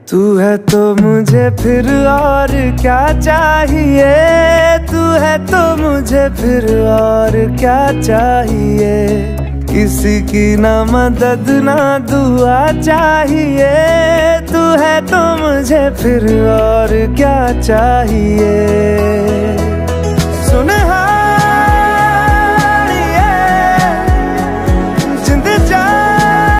तू है तो मुझे फिर और क्या चाहिए, तू है तो मुझे फिर और क्या चाहिए। किसी की ना मदद ना दुआ चाहिए, तू है तो मुझे फिर और क्या चाहिए।